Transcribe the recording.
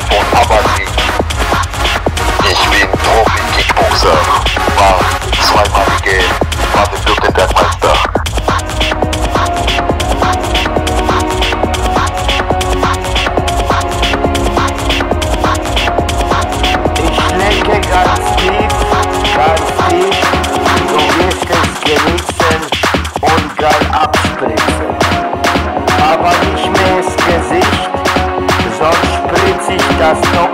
von Aberdeen. Ich bin Profi-Kickboxer, war zweimalige Baden-Württemberg-Meister. Ich lecke ganz tief, du wirst es genießen und geil abspritzen. Aber nicht mehr ins Gesicht, sonst spritz ich das noch